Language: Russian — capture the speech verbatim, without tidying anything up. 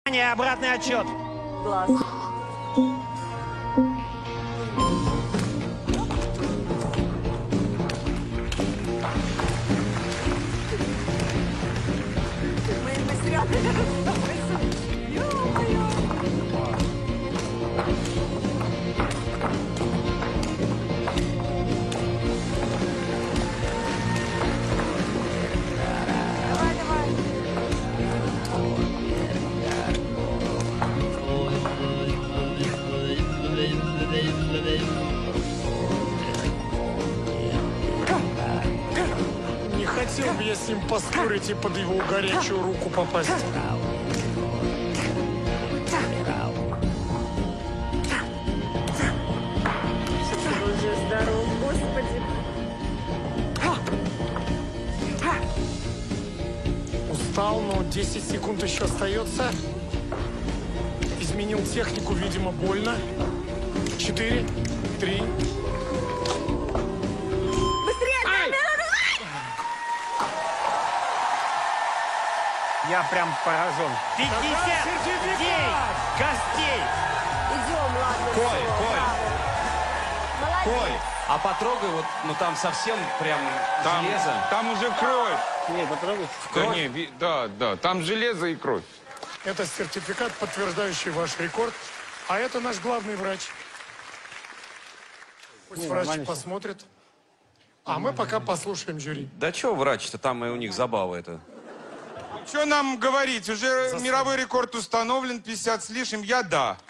Внимание, обратный отчет. Класс. Мы быстрее. Давай, давай. Не хотел бы я с ним поспорить и под его горячую руку попасть. Уже здоров, господи. Устал, но десять секунд еще остается. Изменил технику, видимо, больно. Четыре, три. Быстрее! Я прям поражен. пятьдесят девять костей. Идем, ладно. Коль, всё, Коль. браво. Молодец. Коль, а потрогай, вот, ну там совсем прям Там, железо. там уже кровь. Не, потрогай. Да, не, ви- да, да, там железо и кровь. Это сертификат, подтверждающий ваш рекорд. А это наш главный врач. Пусть Не, врач нормально всё. посмотрит. А мы пока послушаем жюри. Да что врач-то, там и у них забава это. Что нам говорить? Уже мировой рекорд установлен, пятьдесят с лишним. Я да.